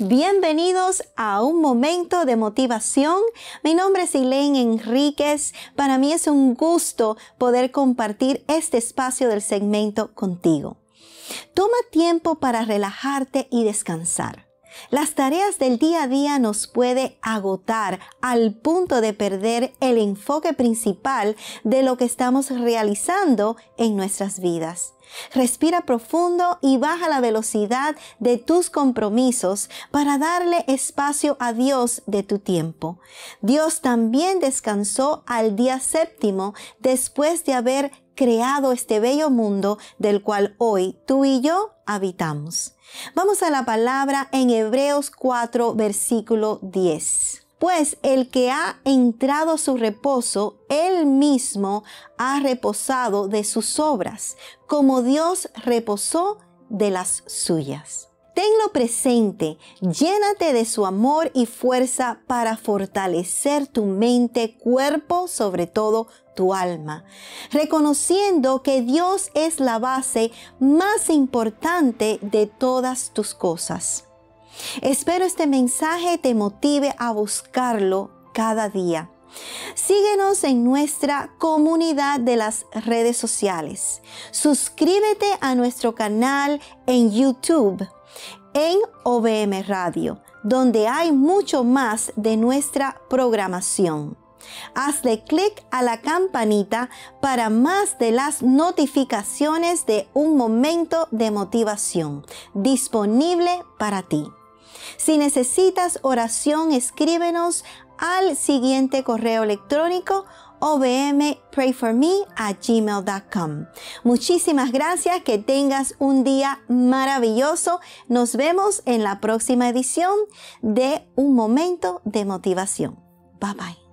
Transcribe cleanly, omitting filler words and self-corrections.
Bienvenidos a un momento de motivación. Mi nombre es Elaine Enríquez. Para mí es un gusto poder compartir este espacio del segmento contigo. Toma tiempo para relajarte y descansar. Las tareas del día a día nos puede agotar al punto de perder el enfoque principal de lo que estamos realizando en nuestras vidas. Respira profundo y baja la velocidad de tus compromisos para darle espacio a Dios de tu tiempo. Dios también descansó al día séptimo después de haber creado este bello mundo del cual hoy tú y yo habitamos. Vamos a la palabra en Hebreos 4, versículo 10. Pues el que ha entrado a su reposo, él mismo ha reposado de sus obras, como Dios reposó de las suyas. Tenlo presente, llénate de su amor y fuerza para fortalecer tu mente, cuerpo, sobre todo tu alma, reconociendo que Dios es la base más importante de todas tus cosas. Espero este mensaje te motive a buscarlo cada día. Síguenos en nuestra comunidad de las redes sociales. Suscríbete a nuestro canal en YouTube, en OBM Radio, donde hay mucho más de nuestra programación. Hazle clic a la campanita para más de las notificaciones de un momento de motivación disponible para ti. Si necesitas oración, escríbenos al siguiente correo electrónico obmprayforme@gmail.com. Muchísimas gracias, que tengas un día maravilloso. Nos vemos en la próxima edición de Un Momento de Motivación. Bye bye.